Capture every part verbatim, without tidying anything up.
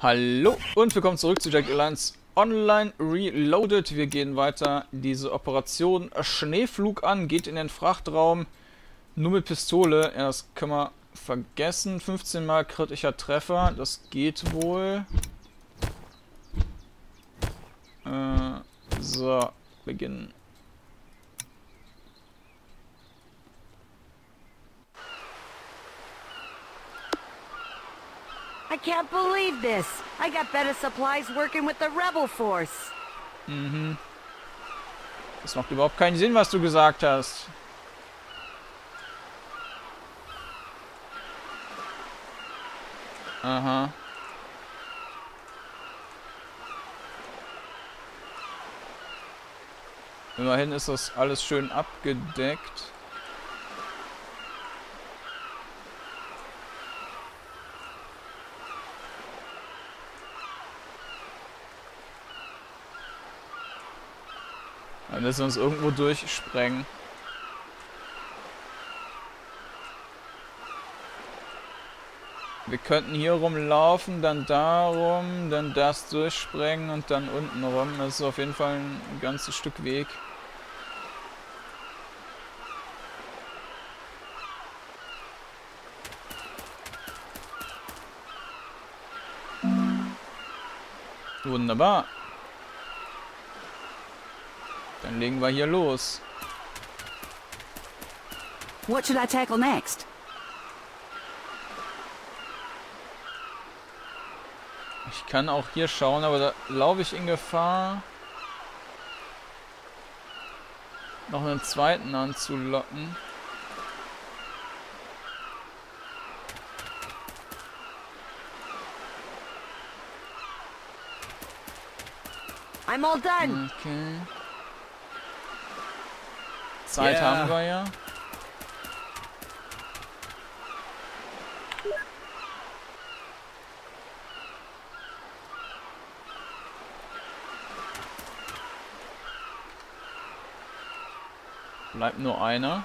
Hallo und willkommen zurück zu Jagged Alliance Online Reloaded. Wir gehen weiter diese Operation Schneeflug an, geht in den Frachtraum, nur mit Pistole. Ja, das können wir vergessen. fünfzehn mal kritischer Treffer, das geht wohl. Äh, so, beginnen. I can't believe this. I got better supplies working with the rebel force. Mhm. Das macht überhaupt keinen Sinn, was du gesagt hast. Aha. Immerhin ist das alles schön abgedeckt. Dann müssen wir uns irgendwo durchsprengen. Wir könnten hier rumlaufen, dann darum, dann das durchsprengen und dann unten rum. Das ist auf jeden Fall ein ganzes Stück Weg. Wunderbar. Dann legen wir hier los. What should I tackle next? Ich kann auch hier schauen, aber da laufe ich in Gefahr, noch einen zweiten anzulocken. I'm all done. Okay. Zeit Yeah. haben wir ja. Bleibt nur einer.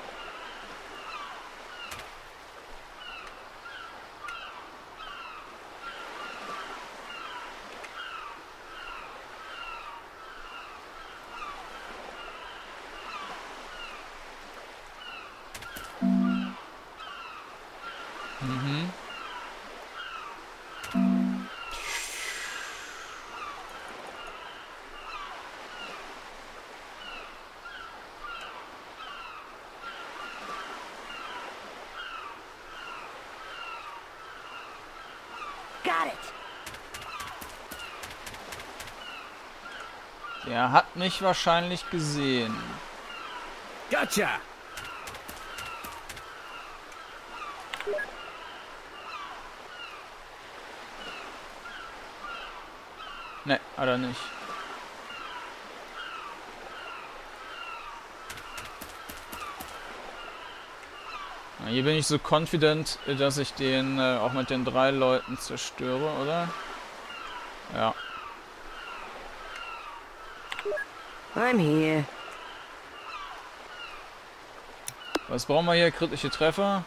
Mhm. Got it. Der hat mich wahrscheinlich gesehen. Gotcha! Ne, hat er nicht. Na, hier bin ich so confident, dass ich den äh, auch mit den drei Leuten zerstöre, oder? Ja. I'm here. Was brauchen wir hier? Kritische Treffer?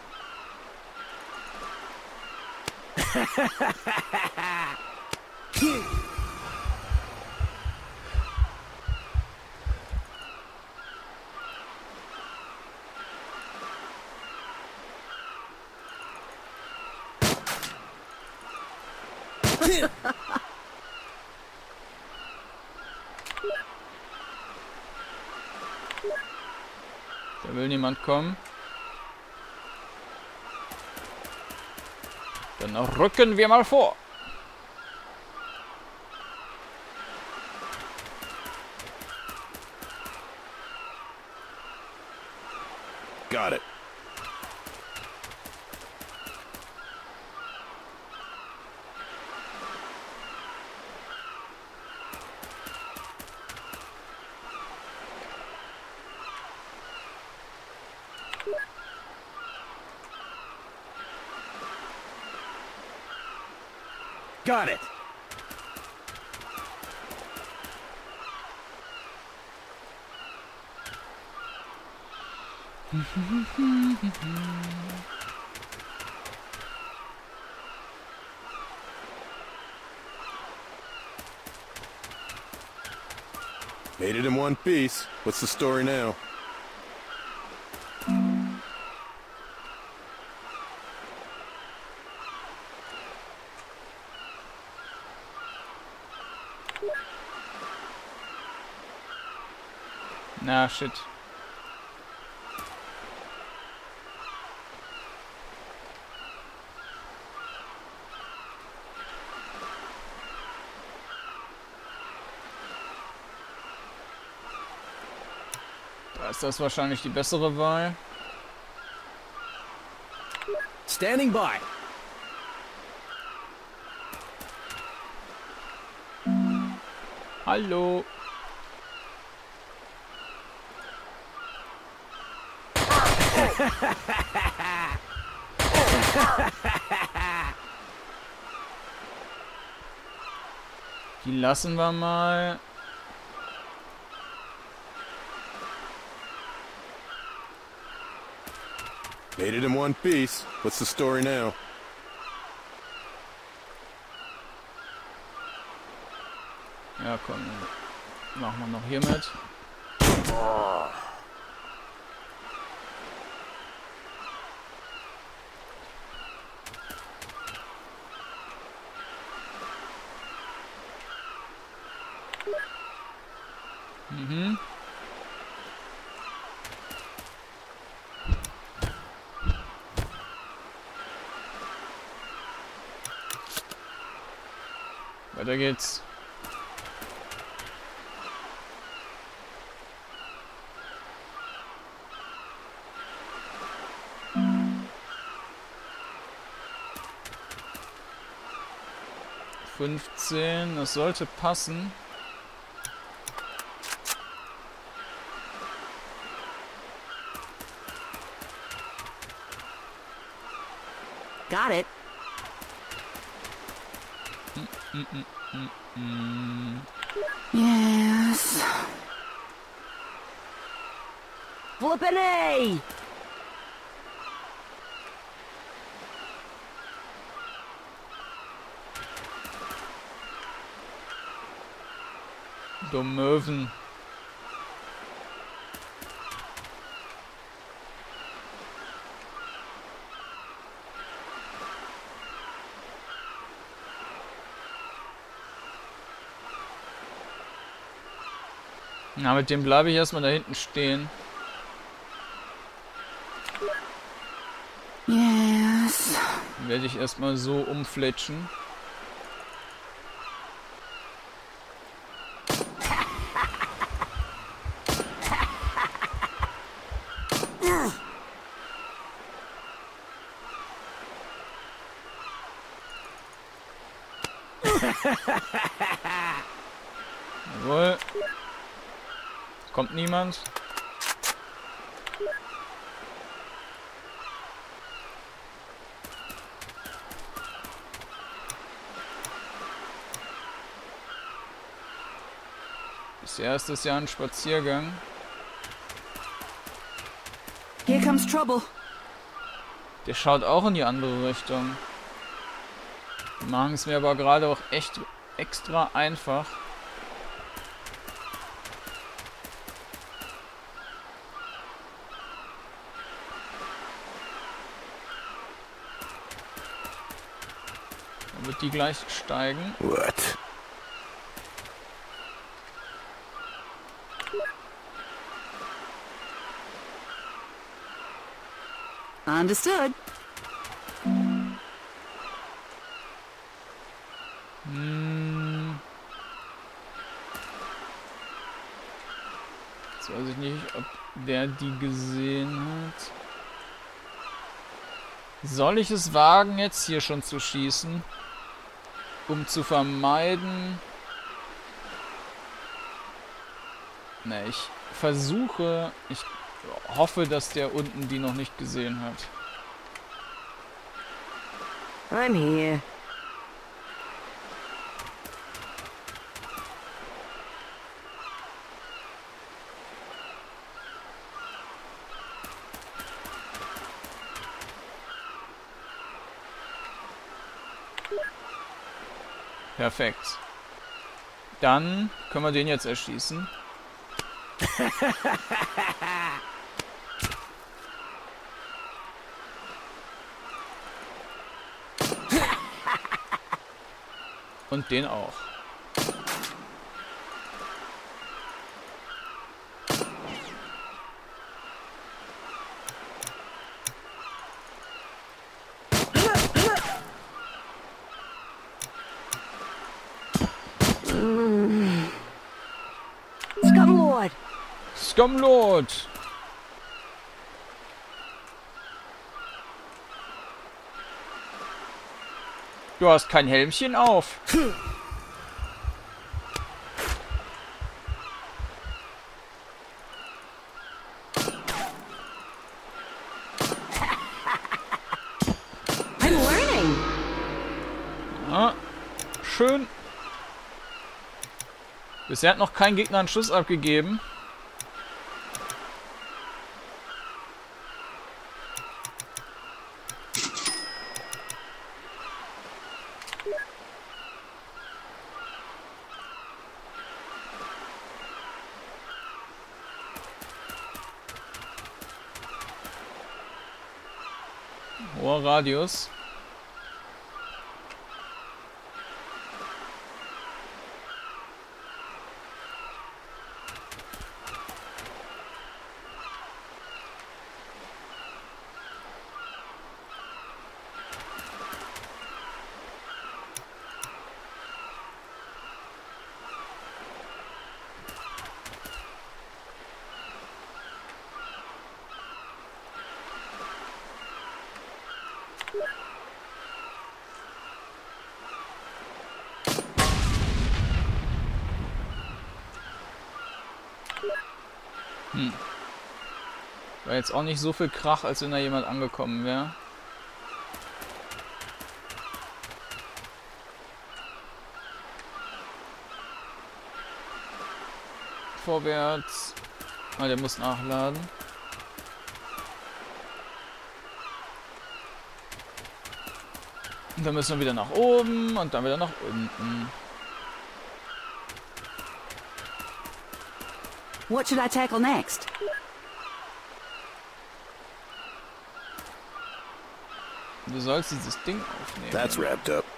Da will niemand kommen. Dann rücken wir mal vor. Got it. Got it. Made it in one piece. What's the story now? Na, shit. Da ist das wahrscheinlich die bessere Wahl. Standing by. Hallo. Die lassen wir mal. Made it in one piece. What's the story now? Ja, komm. Machen wir noch hier mit. Mhm. Weiter geht's. fünfzehn, das sollte passen. Got it. Mm, mm, mm, mm. Yes. Flippin' A! Dummöwen. Na, mit dem bleibe ich erstmal da hinten stehen. Yes. Dann werde ich erstmal so umfletschen. Jawohl. Kommt niemand. Bisher ist es ja ein Spaziergang. Here comes trouble. Der schaut auch in die andere Richtung. Die machen es mir aber gerade auch echt extra einfach. Dann wird die gleich steigen. What? Understood. Hm. Jetzt weiß ich nicht, ob der die gesehen hat. Soll ich es wagen, jetzt hier schon zu schießen? Um zu vermeiden... Ne, ich versuche... Ich hoffe, dass der unten die noch nicht gesehen hat. I'm here. Perfekt. Dann können wir den jetzt erschießen. Und den auch. Scumlord! Scumlord! Du hast kein Helmchen auf. I'm learning! Ja, schön. Bisher hat noch kein Gegner einen Schuss abgegeben. Hoher Radius. Hm. War jetzt auch nicht so viel Krach, als wenn da jemand angekommen wäre. Vorwärts. Ah, der muss nachladen. Und dann müssen wir wieder nach oben und dann wieder nach unten. What should I tackle next? Du sollst dieses Ding aufnehmen. That's wrapped up.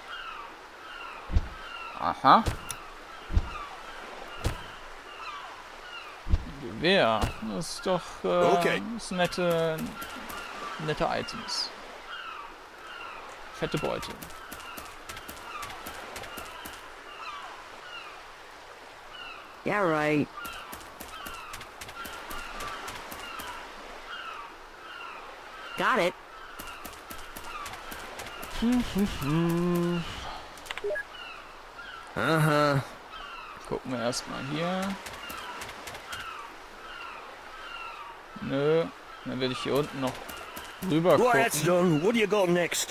Aha. Gewehr. Das ist doch äh, Okay. das ist nette, nette Items. Fette Beute. Yeah, right. Got it. Uh-huh. Gucken wir erstmal hier. Nö. Dann werde ich hier unten noch rüber Right, that's gucken. done. What do you got next?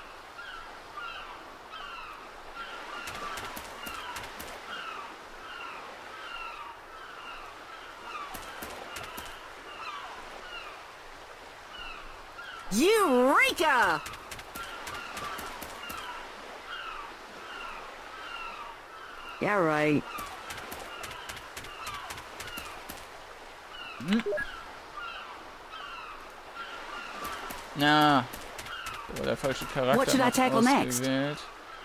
Eureka! Yeah, right. Na. Oh, der falsche Charakter What should I noch tackle next? ausgewählt.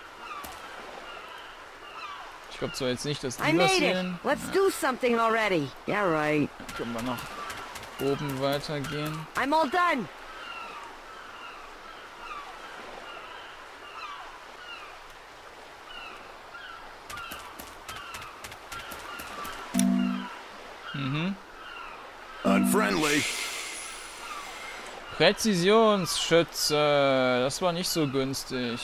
Ich glaube zwar jetzt nicht, dass I die das made it. sehen. Let's do something already. Yeah, right. Dann können wir nach oben weitergehen. I'm all done. Mhm. Unfriendly. Präzisionsschütze. Das war nicht so günstig.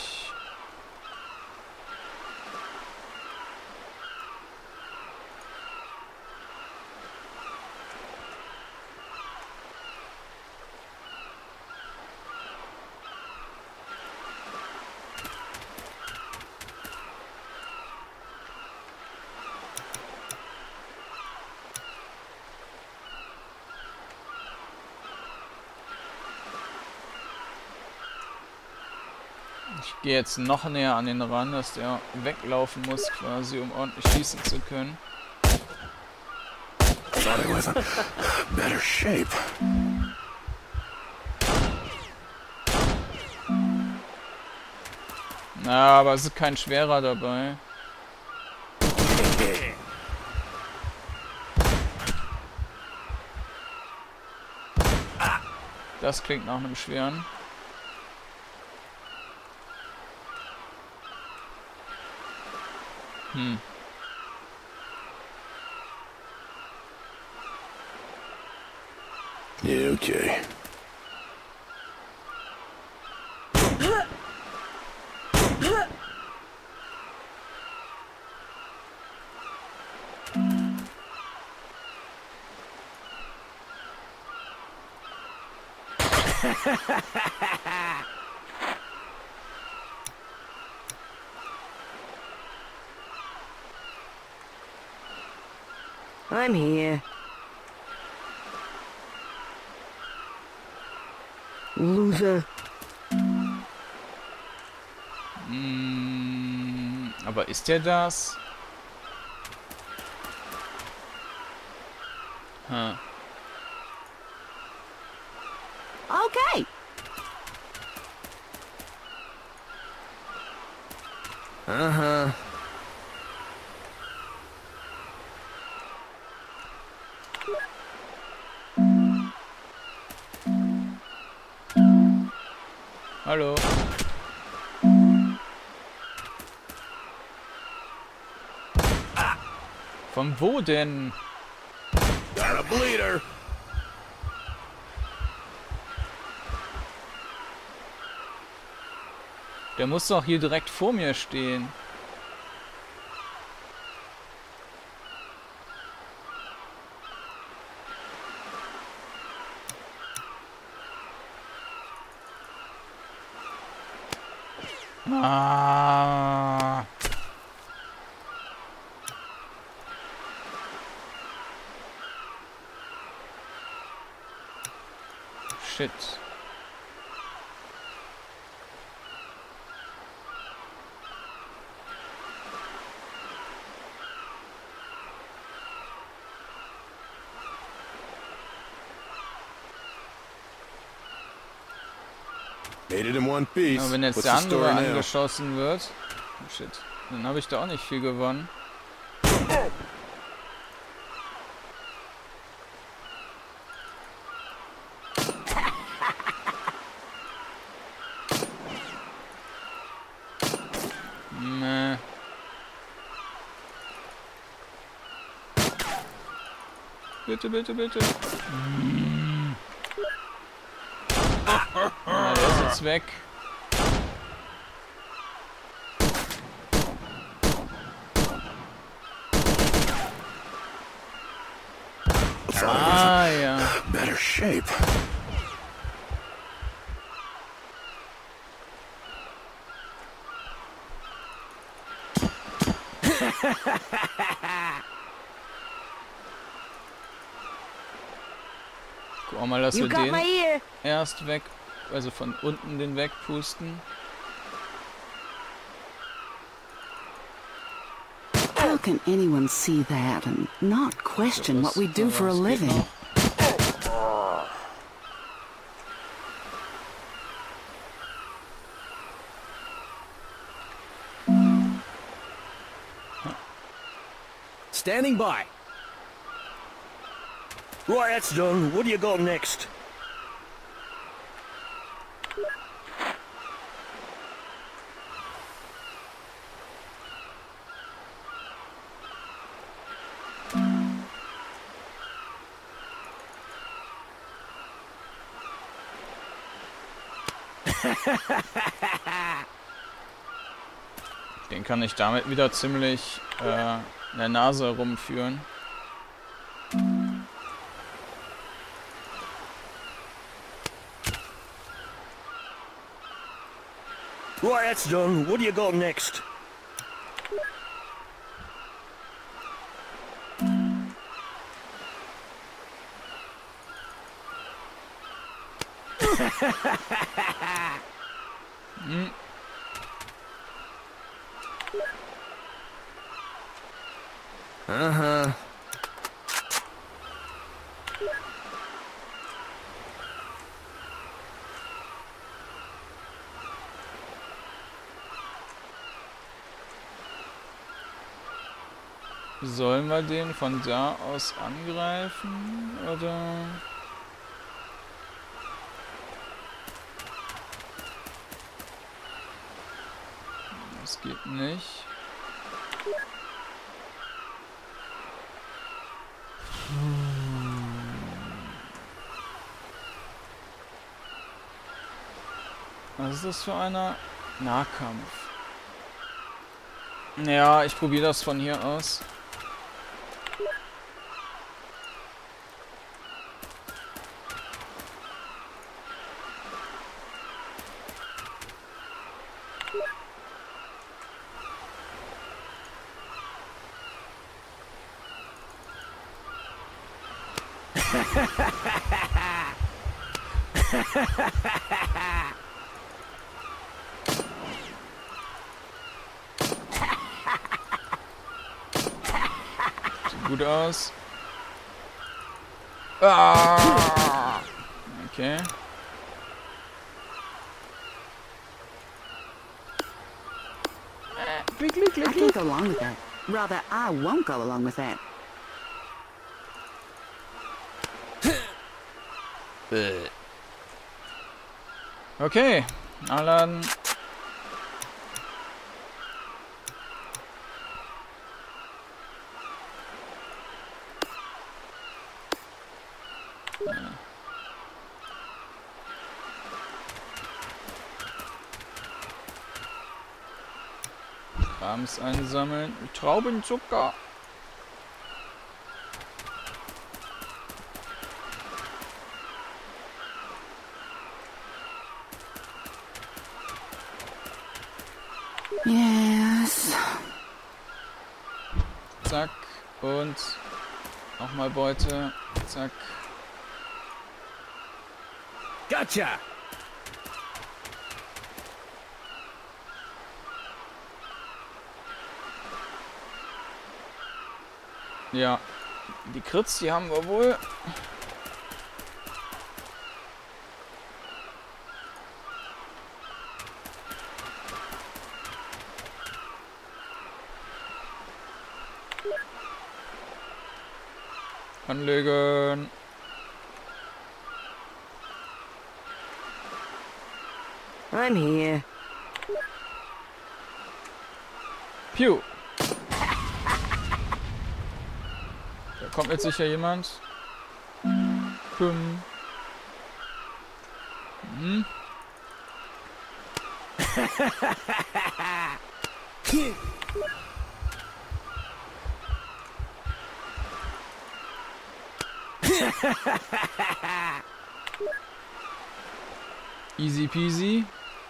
Ich gehe jetzt noch näher an den ran, dass der weglaufen muss, quasi, um ordentlich schießen zu können. thought I was in better shape. Na, aber es ist kein schwerer dabei. Das klingt nach einem schweren. Hm. Yeah, okay. I'm here. Loser. Mm, aber ist der das? Hm. Okay. Uh-huh. Hallo. Von wo denn? Got a bleeder. Der muss doch hier direkt vor mir stehen. Ah. Shit. Made it in one piece. Aber wenn jetzt What's der the andere story now? angeschossen wird, oh shit, dann habe ich da auch nicht viel gewonnen. Meh. Bitte, bitte, bitte. Ah, der ist jetzt weg. Ah, ja. Better shape. Guck mal, dass You wir got den my ear. erst weg, also von unten den wegpusten. How can anyone see that and not question what we do for a Das geht living? noch. Standing by. Right, that's done. What do you got next? Den kann ich damit wieder ziemlich äh, in der Nase herumführen. Right, that's done. What do you got next? Hm. Uh-huh. Sollen wir den von da aus angreifen? Oder? Das geht nicht. Was ist das für einer? Nahkampf. Ja, ich probiere das von hier aus. Sieht gut aus. Ah! Okay. Klick, klick, klick, I can't go along with that. Rather, I won't go along with that. Okay, Alan. Ja. Krams einsammeln. Traubenzucker. Yes. Zack. Und nochmal Beute. Zack. Gotcha! Ja. Die Crits, die haben wir wohl. Anlegen. I'm here. Piu. Da kommt jetzt sicher jemand. Pum. Mhm. Easy peasy.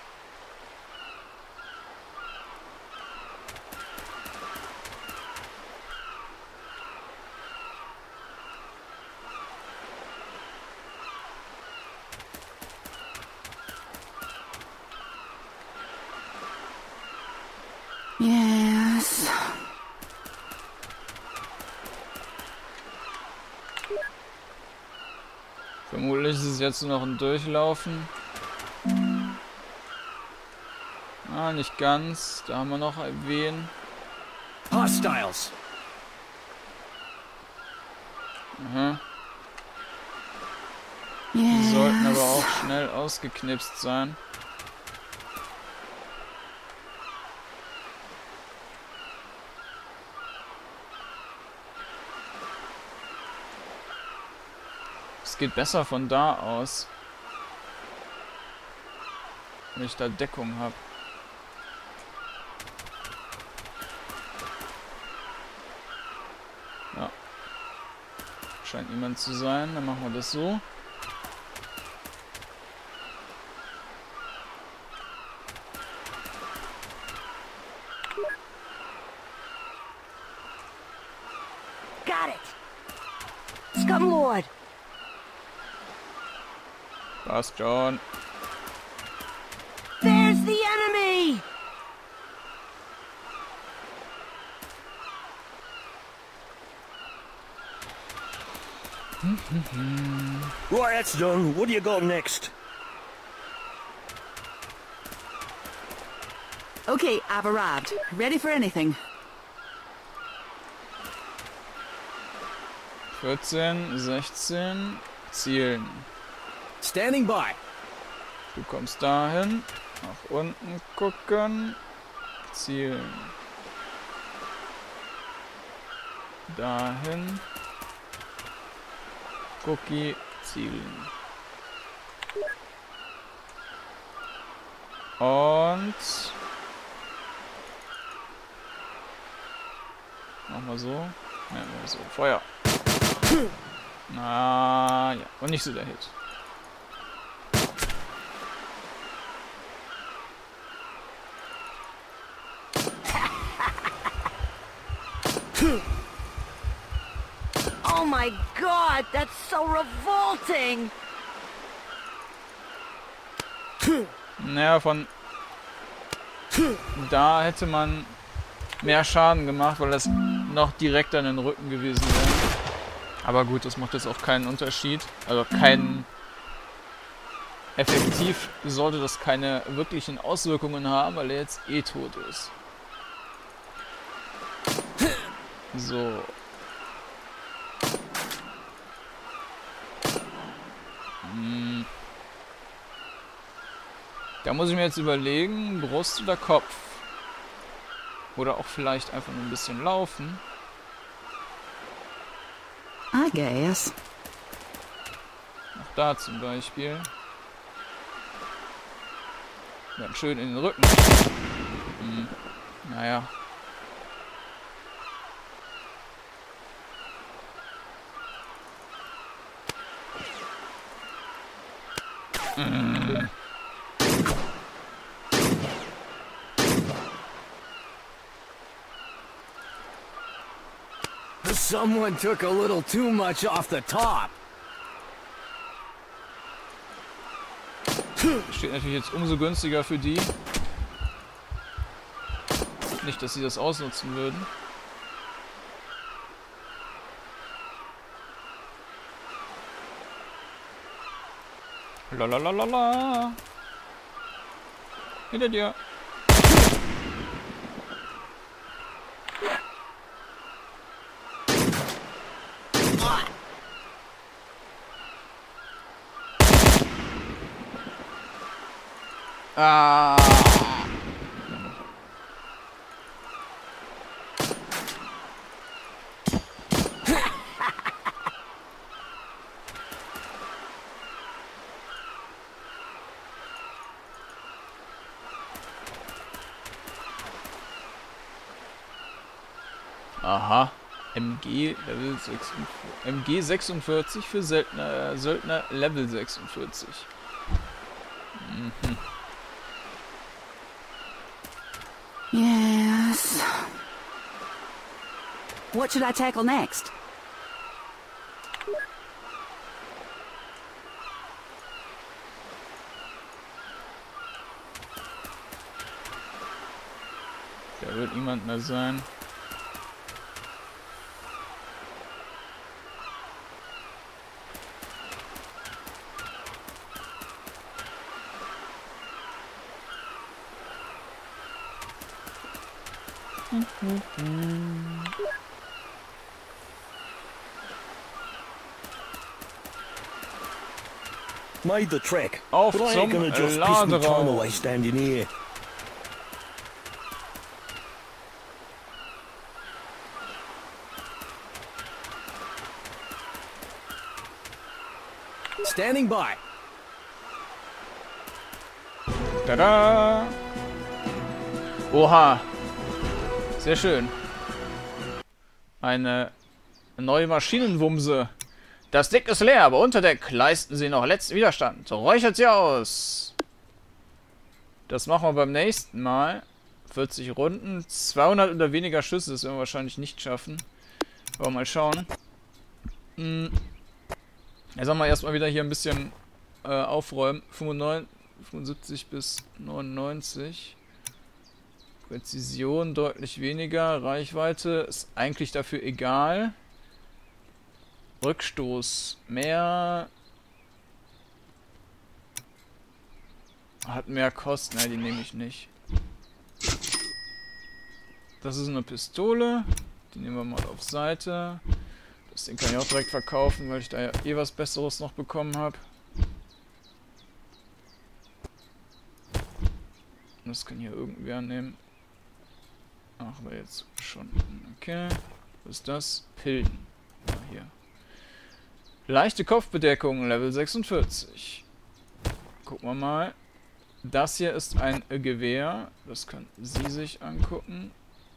Yes. Vermutlich ist es jetzt nur noch ein Durchlaufen. Ah, nicht ganz. Da haben wir noch wen. Hostiles! Aha. Die Yes. sollten aber auch schnell ausgeknipst sein. Es geht besser von da aus. Wenn ich da Deckung habe. Ja. Scheint niemand zu sein. Dann machen wir das so. Got it! Scumlord! Passt schon. There's the enemy! Right, that's done. What do you got next? Okay, I've arrived. Ready for anything. vierzehn, sechzehn, zielen. Standing by. Du kommst dahin, nach unten gucken, zielen. Dahin, Cookie, zielen. Und machen wir so. Ja, so. Feuer. Na ja, und nicht so der Hit. Oh my god, that's so revolting! Naja, von da hätte man mehr Schaden gemacht, weil das noch direkt an den Rücken gewesen wäre. Aber gut, das macht jetzt auch keinen Unterschied. Also keinen... Effektiv sollte das keine wirklichen Auswirkungen haben, weil er jetzt eh tot ist. So. Hm. Da muss ich mir jetzt überlegen, Brust oder Kopf. Oder auch vielleicht einfach nur ein bisschen laufen. I guess. Auch da zum Beispiel. Dann schön in den Rücken. Hm. Naja. Hm. Someone took a little too much off the top. Steht natürlich jetzt umso günstiger für die. Nicht, dass sie das ausnutzen würden. Lalalala. Hinter dir. Ah. Aha. M G Level sechsundvierzig. M G sechsundvierzig für Söldner, Söldner Level sechsundvierzig. Mhm. Yes. What should I tackle next? Da wird niemand mehr sein. Made the trek. Auf But I zum ain't gonna just piss me time Laderaum. away standing here. Standing by. Tada! Oha! Sehr schön. Eine neue Maschinenwumse. Das Deck ist leer, aber unter Deck leisten sie noch letzten Widerstand. Räuchert sie aus! Das machen wir beim nächsten Mal. vierzig Runden, zweihundert oder weniger Schüsse, das werden wir wahrscheinlich nicht schaffen. Aber mal schauen. Hm. Jetzt haben wir erstmal wieder hier ein bisschen äh, aufräumen. fünfundsiebzig bis neunundneunzig. Präzision deutlich weniger. Reichweite ist eigentlich dafür egal. Rückstoß mehr. Hat mehr Kosten. Nein, die nehme ich nicht. Das ist eine Pistole. Die nehmen wir mal auf Seite. Das Ding kann ich auch direkt verkaufen, weil ich da ja eh was Besseres noch bekommen habe. Das kann hier irgendwer nehmen. Ach, aber jetzt schon. Okay. Was ist das? Pillen. Ah, hier. Leichte Kopfbedeckung, Level sechsundvierzig. Gucken wir mal. Das hier ist ein Gewehr. Das kann sie sich angucken.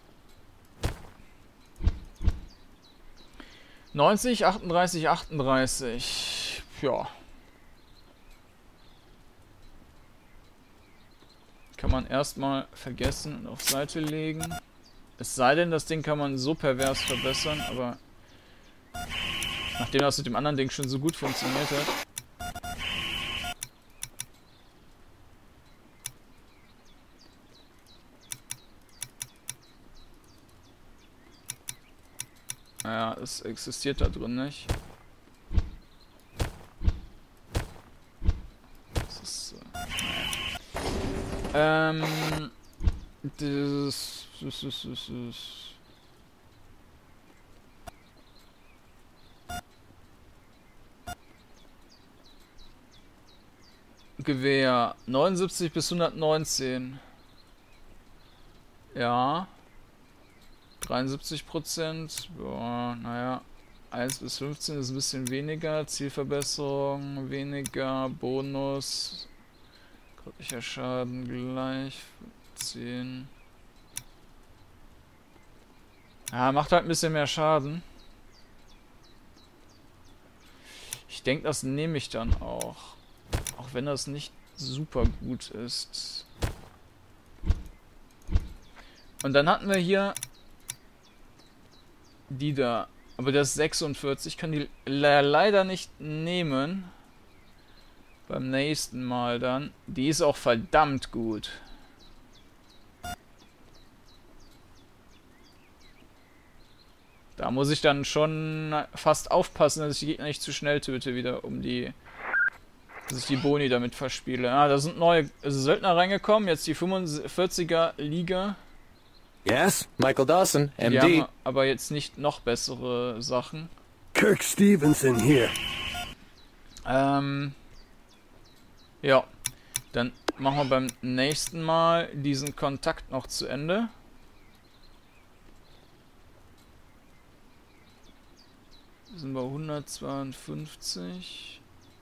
neunzig, achtunddreißig, achtunddreißig. Ja. Kann man erstmal vergessen und auf Seite legen. Es sei denn, das Ding kann man so pervers verbessern, aber nachdem das mit dem anderen Ding schon so gut funktioniert hat. Naja, es existiert da drin nicht. Das ist... Äh, ähm... Das... das, das, das, das Gewehr neunundsiebzig bis hundertneunzehn. Ja. dreiundsiebzig Prozent. Ja, naja. eins bis fünfzehn ist ein bisschen weniger. Zielverbesserung weniger. Bonus. Kritischer Schaden gleich. zehn. Ja, macht halt ein bisschen mehr Schaden. Ich denke, das nehme ich dann auch. Auch wenn das nicht super gut ist. Und dann hatten wir hier die da. Aber das ist sechsundvierzig. Ich kann die le leider nicht nehmen. Beim nächsten Mal dann. Die ist auch verdammt gut. Da muss ich dann schon fast aufpassen, dass ich die Gegner nicht zu schnell töte wieder, um die... dass ich die Boni damit verspiele. Ah, da sind neue Söldner reingekommen, jetzt die fünfundvierziger Liga. Yes, Michael Dawson, M Die D. haben aber jetzt nicht noch bessere Sachen. Kirk Stevenson here. Ähm... Ja. Dann machen wir beim nächsten Mal diesen Kontakt noch zu Ende. Sind wir hundertzweiundfünfzig.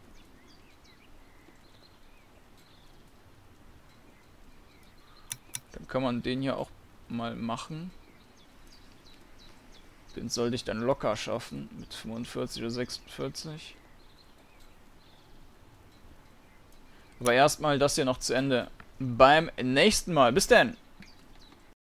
Dann kann man den hier auch mal machen. Den sollte ich dann locker schaffen mit fünfundvierzig oder sechsundvierzig. Aber erstmal das hier noch zu Ende. Beim nächsten Mal. Bis dann!